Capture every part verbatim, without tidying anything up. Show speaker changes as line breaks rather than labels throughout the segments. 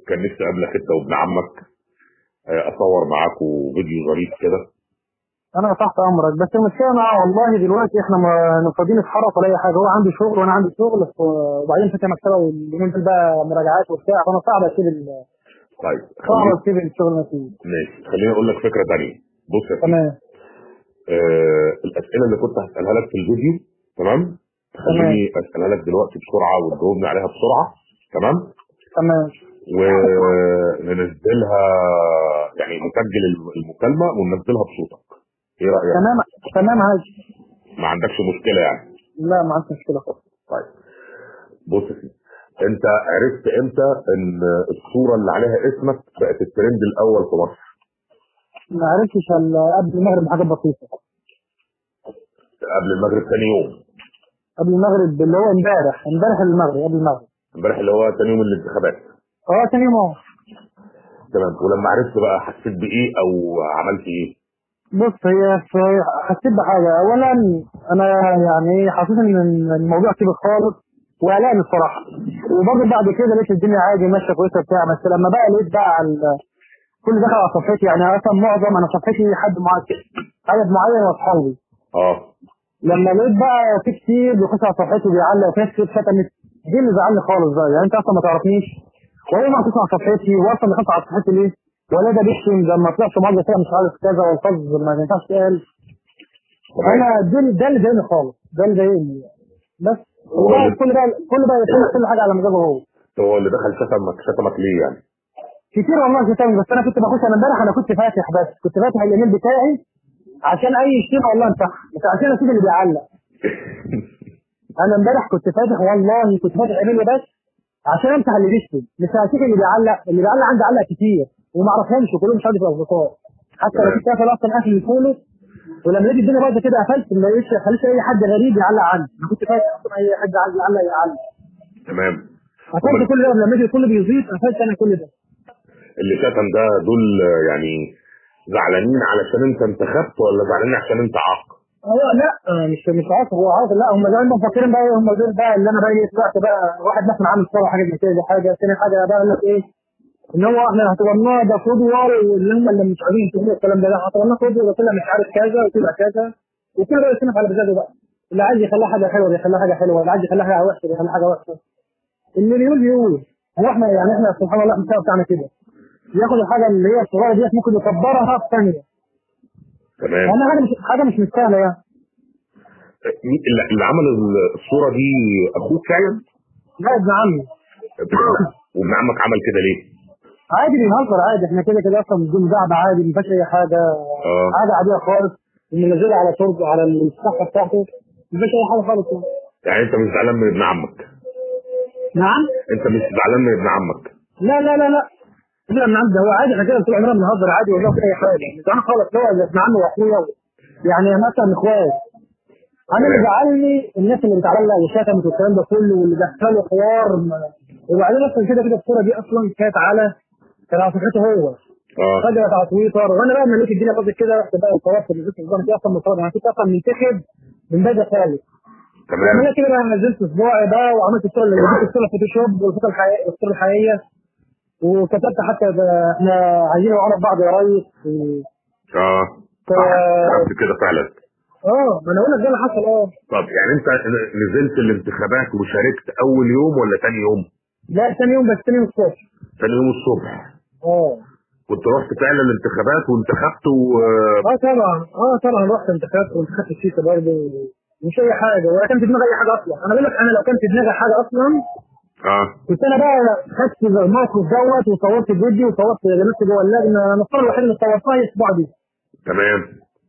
كان نفسي اقابلك انت وابن عمك، آه، اصور معاكم فيديو ظريف كده.
انا تحت امرك، بس المشكله معاه والله دلوقتي احنا ما فاضيين نتحرك ولا اي حاجه. هو عنده شغل وانا عندي شغل، وبعدين فاتح مكتبه واليومين دول بقى مراجعات وبتاع، فانا صعب اسيب ال-
طيب
صعب
خليني
اسيب الشغل اللي فيه.
ماشي، خليني اقول لك فكره ثانيه. بص يا سيدي،
تمام
آه الاسئله اللي كنت هسالها لك في الفيديو، تمام،
تمام
خليني اسالها لك دلوقتي بسرعه وتجاوبني عليها بسرعه. تمام،
تمام
وننزلها يعني نسجل المكالمه وننزلها بصوتك. ايه رايك؟
تمام تمام عادي.
ما عندكش مشكله يعني؟
لا ما عنديش مشكله خالص.
طيب بص يا سيدي، انت عرفت امتى ان الصوره اللي عليها اسمك بقت الترند الاول في مصر؟
ما عرفتش الا قبل المغرب بحاجه بسيطه.
قبل المغرب ثاني يوم؟
قبل المغرب اللي هو امبارح، امبارح المغرب قبل المغرب.
امبارح اللي هو ثاني يوم الانتخابات؟
اه تاني يوم اهو.
تمام، ولما عرفت بقى حسيت بايه او عملت ايه؟
بص هي في- حسيت بحاجه. اولا انا يعني حسيت ان الموضوع كبير خالص وقلقني الصراحه، وبرضه بعد كده لقيت الدنيا عادي ماشيه كويسه بتاع. بس لما بقى لقيت بقى على كل دخل على صفحتي، يعني اصلا معظم انا صفحتي حد معين، عدد معين واصحابي.
اه
لما لقيت بقى في كتير بيخش على صفحتي وبيعلق وفي ناس كتير شتمت، دي اللي زعلني خالص بقى. يعني انت اصلا ما تعرفنيش وهو ما بيخش على صفحتي، واصلا بيخش على صفحتي ليه؟ ولا ده بيشتم لما طلعت مره كده مش عارف كذا والفظ ما ينفعش تقال.
تمام.
انا ده ده اللي ضايقني خالص، ده اللي ضايقني بس.
هو
وبقى
اللي
كل بقى كل بقى يتم كل حاجه على مزاجه هو.
هو اللي دخل شتمك شتمك ليه يعني؟
كتير والله شتمني، بس انا كنت بخش. انا امبارح انا كنت فاتح، بس كنت فاتح الايميل بتاعي عشان اي شتيمه والله امسحها، مش عشان اشوف اللي بيعلق. انا امبارح كنت فاتح والله، كنت فاتح ايميل بس عشان امسح اللي بيشتم، مش هشوف اللي بيعلق. اللي بيعلق عندي علق كتير وما اعرفهمش وكلهم مش عارف اصدقاء. حتى لو
تمام.
كنت قافل اصلا قافل الفولو، ولما لقيت الدنيا بايظه كده قفلت، ما لقيتش خليت اي حد غريب يعلق عندي. انا كنت فاتح اصلا اي حد عايز يعلق يعلق.
تمام.
قفلت
هم
كل ده، لما يجي كله بيزيد قفلت انا كل ده.
اللي شتم ده دول يعني زعلانين علشان انت انتخبت ولا زعلانين عشان انت عاق؟
هو لا آه، مش مش عارف، هو عارف. لا هم زمان مفكرين بقى إيه، هم دول بقى اللي انا بقى إيه، طلعت بقى واحد مثلا عامل صوره حاجه زي كده. دي حاجه ثاني حاجه بقى يقول لك ايه، ان هو احنا اعتبرناه ده قدوه، واللي هم اللي مش عايزين يسمعوا الكلام ده. لا اعتبرناه قدوه، وطلع مش عارف كذا وطلع كذا، وكل ده يصنف على مزاجه بقى. اللي عايز يخليها حاجه حلوه بيخليها حاجه حلوه، اللي عايز يخليها حاجه وحشه بيخليها حاجه وحشه. اللي بيقول يقول. هو احنا يعني احنا سبحان الله المستوى بتاعنا كده، ياخد الحاجه اللي هي الصغيره ديت ممكن يكبرها في ثانيه.
تمام.
انا حاجه مش حاجه مش مستاهله يعني.
مين اللي اللي عمل الصوره دي؟ اخوك فعلا؟
لا ابن عمي.
وابن عمك عمل كده ليه؟
عادي بنهزر عادي، احنا كده كده اصلا بدون دعم عادي، ما فيهاش اي حاجه.
اه
حاجه عاديه خالص، منزلها على شرب على الصفحه بتاعته، ما فيش اي حاجه خالص يعني.
يعني انت مش زعلان من ابن عمك؟
نعم.
انت مش زعلان من ابن عمك؟
لا لا لا لا لا ابن عمي ده هو عادي، احنا كده طول عمرنا بنهزر عادي والله في اي حاجه. مش زعلان خالص، هو ابن عمي واخويا يعني مثلا اخوات. انا اللي
تمام.
زعلني الناس اللي بتعلق وشتمت والكلام ده كله، واللي دخلوا حوار ما- وبعدين اصلا كده كده الصوره دي اصلا كانت على كانت على صفحته هو،
اه
فجأة على تويتر. وانا بقى لما لقيت الدنيا باظت كده رحت بقى صورت في الفيديو النظام دي اصلا مصور. انا كنت اصلا منتخب من بدري خالص.
تمام.
لما كده بقى نزلت اسبوعي بقى وعملت الصوره اللي جبت الصوره فوتوشوب والصوره الحقيقيه الصوره الحقيقيه، وكتبت حتى ده- احنا عايزين نعرف بعض يا ريس و-
اه
ف...
صح، كتبت كده فعلا.
اه ما انا اقول لك ده اللي حصل. اه
طب يعني انت نزلت الانتخابات وشاركت اول يوم ولا تاني يوم؟
لا ثاني يوم، بس ثاني يوم الصبح.
تاني يوم الصبح
اه
كنت رحت فعلا الانتخابات وانتخبت و...
اه طبعا اه طبعا رحت انتخابات وانتخبت السيسي برضه. مش اي حاجه ولا كان في دماغي اي حاجه اصلا. انا بقول لك انا لو كان في دماغي حاجه اصلا
اه
كنت انا بقى خدت الموقف دوت وصورت الفيديو وصورت نفسي جوه اللجنه. انا الصوره الوحيده اللي صورتها هي الصباع دي.
تمام.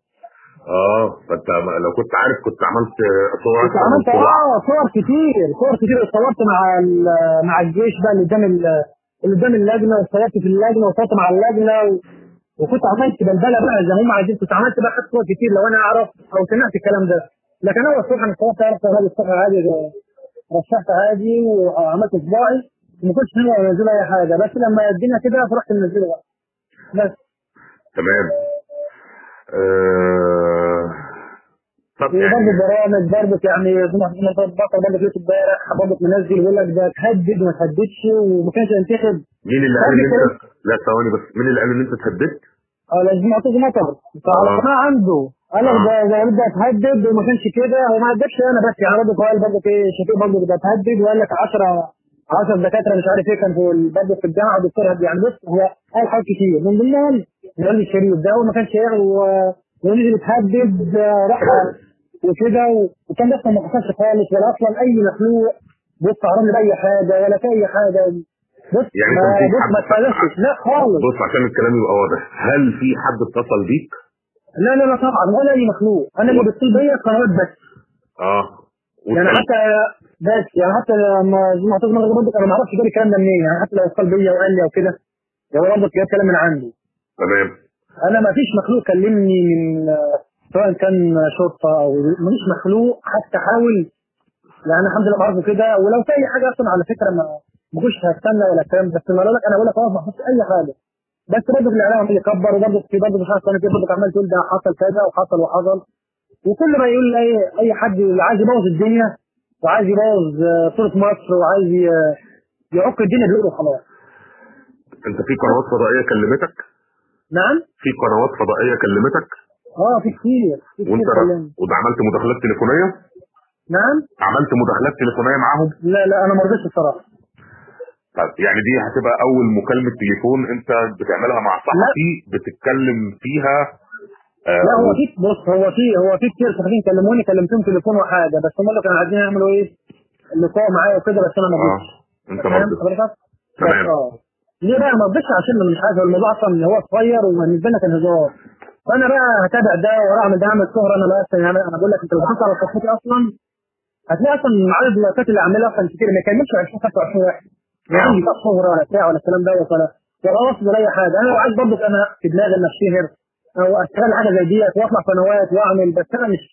اه فانت لو كنت عارف كنت عملت صور
كنت
اكتر من
عملت
صباع.
اه صور كتير صور كتير اتصورت مع ال- مع الجيش بقى اللي قدام ال- اللي قدام اللجنه، وصورت في اللجنه وصورت مع اللجنه و... وكنت عملت بلبله بقى زي ما هم عايزين. كنت عملت بقى خدت صور كتير لو انا اعرف او سمعت الكلام ده. لكن هو الصبح انا صورت عرفت هذه الصفحه عادي، رشحت عادي وعملت صباعي وما كنتش ناوي انزل اي حاجه. بس لما الدنيا كده فرحت منزله بقى بس.
تمام. آه... طب
وبرضه
يعني
برامج برضه يعني زي ما احنا بطل برضه في امبارح برضه منزل يقول لك ده تهدد وما تهددش وما كانش ينتخب.
مين اللي قال
قبل
ان
كده
انت، لا ثواني بس، مين اللي قال ان انت اتهددت؟
اه لازم اعطيه مطر فعلى
اه
القناة عنده قال لك
اه
ده ده ده تهدد وما كانش كده هو ما هددش انا بس يعني برضه قال برضه في شفيق برضه ده تهدد وقال لك عشرة عشرة دكاتره مش عارف ايه كان في ال- برضه في الجامعه دكتور هدي يعني بص هو قال حاجات كتير من ضمنهم الراجل الشريف ده وما كانش يعني و- ونزل يتهدد آه، راح وكده و- وكان لسه ما حصلش خالص ولا اصلا اي مخلوق بص عرض لي اي حاجه ولا في اي حاجه بص
يعني
ما
انت مفيش
بص
حد
ما اتفلتش لا خالص.
بص عشان الكلام يبقى واضح، هل في حد اتصل بيك؟
لا لا لا طبعا ولا اي مخلوق انا اللي
و...
بتصل بيا قنوات بس
اه
يعني
وصل.
حتى بس يعني حتى لما ما تظن برضه انا ما اعرفش جاب الكلام ده منين يعني حتى لو اتصل بيا وقال لي او كده هو برضه جاب كلام من عندي.
تمام.
انا ما فيش مخلوق كلمني من آه، سواء كان شرطه او ما فيش مخلوق حتى حاول يعني الحمد لله بعرفه كده ولو في اي حاجه اصلا على فكره ما ما كنتش هستنى ولا الكلام بس ما اقول لك انا بقول لك خلاص ما حصلش اي حاجه بس برضه في الاعلام عمال يكبر وبرضه في برضه مش عارف انا كده برضه عمال تقول ده حصل كذا وحصل وحصل وكل ما يقول اي اي حد اللي عايز يبوظ الدنيا وعايز يبوظ آه، صوره مصر وعايز ي- يعك الدنيا بيقولوا خلاص.
انت في قنوات فضائيه كلمتك؟
نعم
في قنوات فضائيه كلمتك؟
اه في كتير في كتير
وانت ر...
كلام.
وده عملت مداخلات تليفونيه؟
نعم
عملت مداخلات تليفونيه معاهم؟
لا لا انا ما رضيتش الصراحه.
طب يعني دي هتبقى اول مكالمه تليفون انت بتعملها مع
لا
صحفي بتتكلم فيها؟ آه
لا
و...
هو في بص هو في هو في كتير صحفيين كلموني كلمتهم تليفون وحاجه بس هم اللي كانوا عايزين يعملوا ايه اللقاء معايا وكده بس انا ما
اه
رضيتش.
انت
فاهم
مرضي.
حضرتك؟ بس
تمام.
اه ليه بقى ما رضيتش عشان مش عارف الموضوع اصلا هو صغير وبالنسبه لنا كان هزار فانا بقى هتابع ده واعمل ده اعمل شهره انا بقى يعني انا بقول لك انت لو دخلت على صفحتي اصلا هتلاقي اصلا عدد اللايكات اللي عاملها اصلا كتير ما يكملش عشرين خمسة وعشرين واحد ما
اه
عندي بقى شهره ولا بتاع ولا الكلام ده ولا ولا اوصل لاي حاجه انا لو عايز برضه انا في دماغي ان اشتهر او اشتغل حاجه زي ديت واطلع قنوات واعمل بس انا مش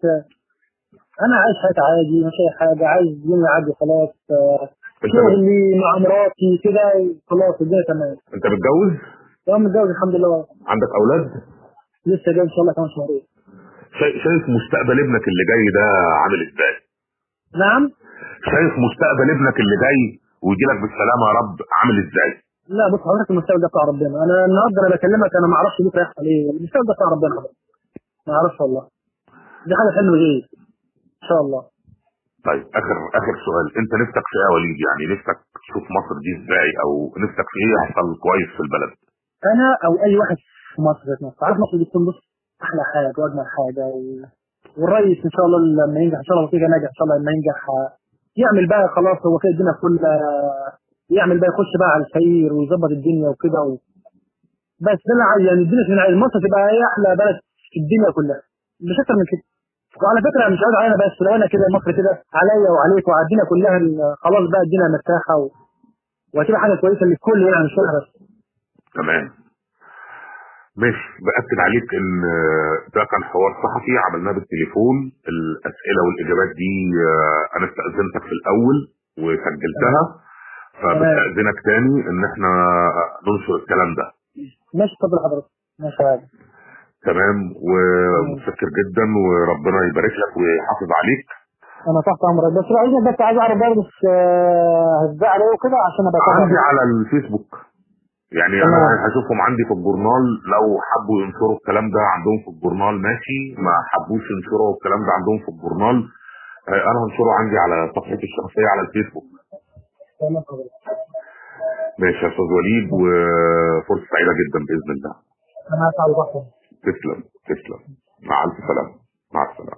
انا عايز حياتي عادي مش اي حاجه عايز يومي عادي خلاص آه،
انت بت...
شغلي مع مراتي كده خلاص الدنيا تمام.
انت متجوز؟
تمام متجوز الحمد لله
عندك اولاد؟
لسه جاي ان شاء الله كمان شهرين.
شايف شايف مستقبل ابنك اللي جاي ده عامل ازاي؟
نعم
شايف مستقبل ابنك اللي جاي ويجي لك بالسلامه يا رب عامل ازاي؟
لا بص حضرتك المستقبل ده بتاع ربنا انا النهارده انا بكلمك انا ما اعرفش بكره هيحصل ايه المستقبل ده بتاع ربنا حضرتك ما اعرفش والله دي حاجه حلوه ايه ان شاء الله.
طيب اخر اخر سؤال، انت نفسك في ايه يا وليد؟ يعني نفسك تشوف مصر دي ازاي، او نفسك في ايه يحصل كويس في البلد؟
انا او اي واحد في مصر ذات نفسه عارف مصر دي تكون بص احلى حاجه واجمل حاجه و... والرئيس ان شاء الله لما ينجح ان شاء الله وكده ناجح ان شاء الله لما ينجح آه، يعمل بقى خلاص هو كده الدنيا كلها يعمل بقى يخش بقى على الخير ويظبط الدنيا وكده و... بس ده اللي عايز يعني الدنيا في العالم مصر تبقى هي احلى بلد في الدنيا كلها مش اكتر من كده. وعلى فكره مش عايز علينا بس لو انا كده مصر كده عليا وعليك وعلى الدنيا كلها ال- خلاص بقى الدنيا مرتاحه و... وهتبقى حاجه كويسه للكل يعني مش انا بس.
تمام. ماشي، باكد عليك ان ده كان حوار صحفي عملناه بالتليفون. الاسئله والاجابات دي آه، انا استاذنتك في الاول وسجلتها،
تمام
فبستاذنك تاني ان احنا ننشر الكلام ده.
ماشي اتفضل حضرتك ماشي عادي.
تمام،
تمام.
ومتشكر جدا وربنا يبارك لك ويحافظ عليك.
انا تحت امرك بس عايزك بس عايز اعرف برضه هتباع عليه وكده عشان ابقى
عندي
تابع.
على الفيسبوك، يعني انا
تمام
هشوفهم عندي في الجورنال، لو حبوا ينشروا الكلام ده عندهم في الجورنال ماشي، ما حبوش ينشروا الكلام ده عندهم في الجورنال آه، انا هنشره عندي على صفحتي الشخصيه على الفيسبوك.
تمام حضرتك.
ماشي يا استاذ وليد، وفرصه سعيده جدا باذن الله.
انا هسعى لوحدي.
تسلم تسلم، مع الف سلامه، مع السلامه.